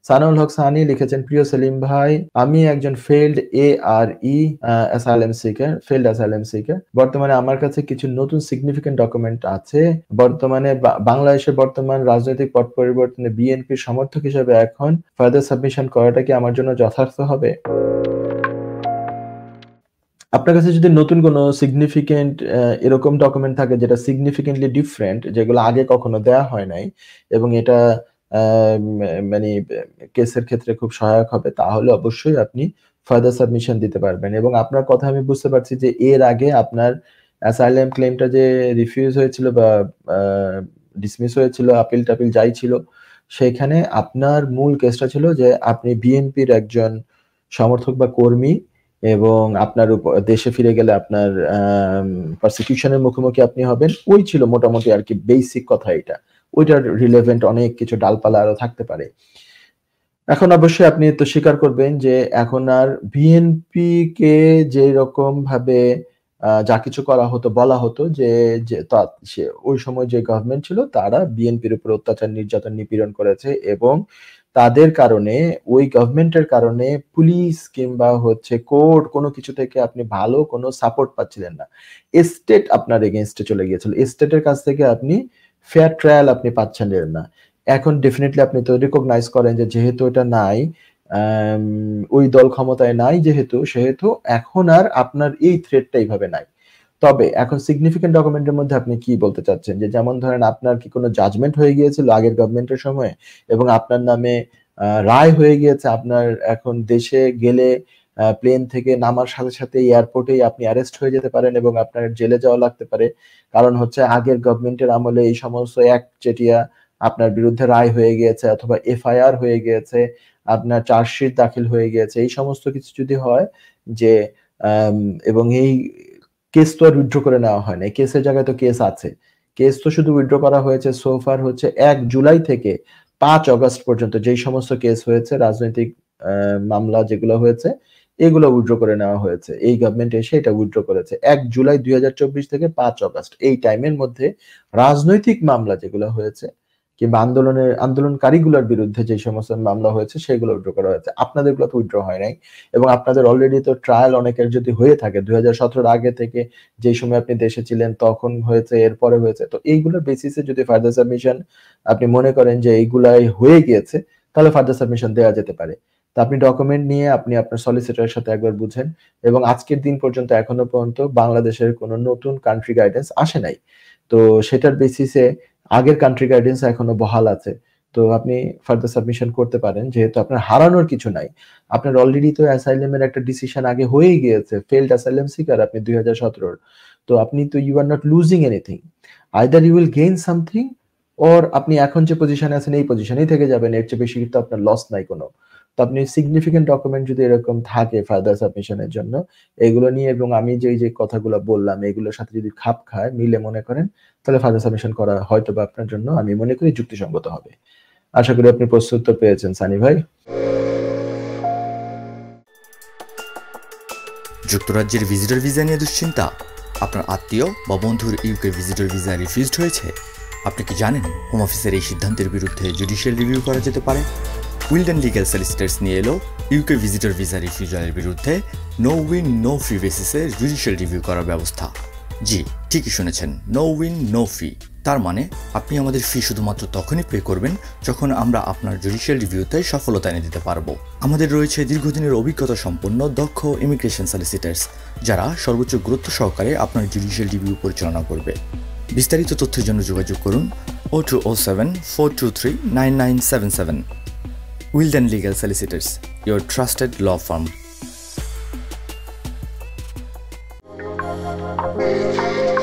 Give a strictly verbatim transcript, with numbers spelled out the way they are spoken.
সানাউল হক সানি লিখেছেন, প্রিয় সেলিম ভাই, আমি একজন failed are asylum seeker, failed asylum seeker. বর্তমানে আমার কাছে কিছু নতুন সিগনিফিকেন্ট ডকুমেন্ট আছে। বর্তমানে বাংলাদেশের বর্তমান রাজনৈতিক পট পরিবর্তনে বিএনপির সমর্থক হিসেবে এখন ফার্দার সাবমিশন করাটা কি আমার জন্য যথার্থ হবে? আপনার কাছে যদি নতুন কোনো সিগনিফিকেন্ট এরকম ডকুমেন্ট থাকে যেটা সিগনিফিকেন্টলি ডিফারেন্ট, যেগুলো আগে কখনো দেয়া হয় নাই এবং এটা মানে কেসের ক্ষেত্রে খুব সহায়ক হবে, তাহলে অবশ্যই আপনি ফার্দার সাবমিশন দিতে পারবেন। এবং আপনার কথা আমি বুঝতে পারছি যে এর আগে আপনার অ্যাসাইলাম ক্লেমটা যে রিফিউজ হয়েছিল বা ডিসমিস হয়েছিল, আপিল টাপিল যাই ছিল, সেখানে আপনার মূল কেসটা ছিল যে আপনি বিএনপির একজন সমর্থক বা কর্মী এবং আপনার দেশে ফিরে গেলে আপনার পারসিকিউশনের মুখোমুখি আপনি হবেন। ওই ছিল মোটামুটি আর কি বেসিক কথা। এটা ওইটার রিলেভেন্ট অনেক কিছু ডালপালা আরো থাকতে পারে। এখন অবশ্যই আপনি তো স্বীকার করবেন যে এখন আর বিএনপি কে যে রকম ভাবে যা কিছু করা হতো, বলা হতো যে ওই সময় যে গভর্নমেন্ট ছিল তারা বিএনপির উপর অত্যাচার, নির্যাতন, নিপীড়ন করেছে এবং তাদের কারণে, ওই গভর্নমেন্টের কারণে পুলিশ কিংবা হচ্ছে কোর্ট কোনো কিছু থেকে আপনি ভালো কোনো সাপোর্ট পাচ্ছিলেন না। স্টেট আপনার এগেইনস্টে চলে গিয়েছিল। স্টেটের কাছ থেকে আপনি ফেয়ার ট্রায়াল আপনি পাচ্ছিলেন না। এখন ডেফিনেটলি আপনি তো রিকগনাইজ করেন যে যেহেতু এটা নাই, ওই দল ক্ষমতায় নাই যেহেতু, সেহেতু এখন আর আপনার এই থ্রেটটা এইভাবে নাই। তবে এখন সিগনিফিকেন্ট ডকুমেন্টের মধ্যে আপনি কি বলতে চাচ্ছেন? যে যেমন ধরেন আপনার কি কোনো জাজমেন্ট হয়ে গিয়েছিল আগের গভর্নমেন্টের সময়ে এবং আপনার নামে রায় হয়ে গিয়েছে, আপনার এখন দেশে গেলে প্লেন থেকে নামার সাথে সাথে এয়ারপোর্টেই আপনি অ্যারেস্ট হয়ে যেতে পারেন এবং আপনার জেলে যাওয়া লাগতে পারে, কারণ হচ্ছে আগের গভর্নমেন্টের আমলে এই সমস্ত এক চেটিয়া আপনার বিরুদ্ধে রায় হয়ে গিয়েছে অথবা এফআইআর হয়ে গিয়েছে, আপনার চার্জশিট দাখিল হয়ে গিয়েছে, এই সমস্ত কিছু যদি হয় যে এবং এই কেস তো আর উইথড্র করে নেওয়া হয় না, কেসের জায়গায় তো কেস আছে, কেস তো শুধু উইথড্র করা হয়েছে সোফার হচ্ছে এক জুলাই থেকে পাঁচ অগস্ট পর্যন্ত যেই সমস্ত কেস হয়েছে, রাজনৈতিক মামলা যেগুলো হয়েছে, এগুলো উইথড্র করে নেওয়া হয়েছে। এই গভর্নমেন্ট এসে এটা উইথড্র করেছে এক জুলাই দুই হাজার চব্বিশ থেকে পাঁচ অগস্ট, এই টাইমের মধ্যে রাজনৈতিক মামলা যেগুলো হয়েছে কিংবা আন্দোলনের আন্দোলনকারীগুলোর বিরুদ্ধে যে সমস্ত মামলা হয়েছে সেগুলো উইথড্র করা হয়েছে। আপনাদেরগুলো তো উইথড্র হয় নাই এবং আপনাদের অলরেডি তো ট্রায়াল অনেকের যদি হয়ে থাকে দুই হাজার সতেরোর আগে থেকে, যে সময় আপনি দেশে ছিলেন তখন হয়েছে, এরপরে হয়েছে, তো এইগুলোর বেসিসে যদি ফার্দার সাবমিশন আপনি মনে করেন যে এইগুলাই হয়ে গিয়েছে, তাহলে ফার্দার সাবমিশন দেওয়া যেতে পারে। তা আপনি ডকুমেন্ট নিয়ে আপনি আপনার সলিসিটরের সাথে একবার বুঝেন এবং আজকের দিন পর্যন্ত এখনো পর্যন্ত বাংলাদেশের কোনো নতুন কান্ট্রি গাইডেন্স আসে নাই, তো সেটার বেসিসে আগের কান্ট্রি গাইডেন্স এখনো বহাল আছে, তো আপনি ফার্দার সাবমিশন করতে পারেন, যেহেতু আপনার হারানোর কিছু নাই। আপনার অলরেডি তো অ্যাসাইলামের একটা ডিসিশন আগে হয়ে গিয়েছে, ফেইল্ড অ্যাসাইলাম সিকার আপনি দুই হাজার সতেরোর, তো আপনি তো you are not losing anything, either you will gain something or আপনি এখন যে পজিশনে আছেন এই পজিশনেই থেকে যাবেন, এর চেয়ে বেশি কিন্তু আপনার লস নাই কোনো। তো আপনি সিগনিফিকেন্ট ডকুমেন্ট যদি এরকম থাকে ফার্দার সাবমিশনের জন্য, এগুলো নিয়ে এবং আমি যে যে কথাগুলো বললাম এগুলোর সাথে যদি খাপ খায়, মিলে মনে করেন, তাহলে ফার্দার সাবমিশন করা হয়তো বা আপনার জন্য আমি মনে করি যুক্তিসঙ্গত হবে। আশা করি আপনি প্রস্তুত পেয়েছেন সানি ভাই। যুক্তরাজ্যের ভিজিটর ভিসা নিয়ে দুশ্চিন্তা? আপনার আত্মীয় বা বন্ধুর ইউকে ভিজিটর ভিসা রিফিউজড হয়েছে? আপনি কি জানেন হোম অফিসের এই সিদ্ধান্তের বিরুদ্ধে জুডিশিয়াল রিভিউ করা যেতে পারে? উইলডেন লিগ্যাল সলিসিটরস নিয়ে এলো ইউকে ভিজিটর ভিসা রিফিউজালের বিরুদ্ধে নো উইন নো ফি বেসিসে জুডিশিয়াল রিভিউ করার ব্যবস্থা। জি, ঠিকই শুনেছেন, নো উইন নো ফি। তার মানে আপনি আমাদের ফি শুধুমাত্র তখনই পে করবেন যখন আমরা আপনার জুডিশিয়াল রিভিউতে সফলতা এনে দিতে পারবো। আমাদের রয়েছে দীর্ঘদিনের অভিজ্ঞতা সম্পন্ন দক্ষ ইমিগ্রেশন সলিসিটার্স, যারা সর্বোচ্চ গুরুত্ব সহকারে আপনার জুডিশিয়াল রিভিউ পরিচালনা করবে। বিস্তারিত তথ্যের জন্য যোগাযোগ করুন O two O seven four two three nine nine seven seven. Wilden legal solicitors, your trusted law firm.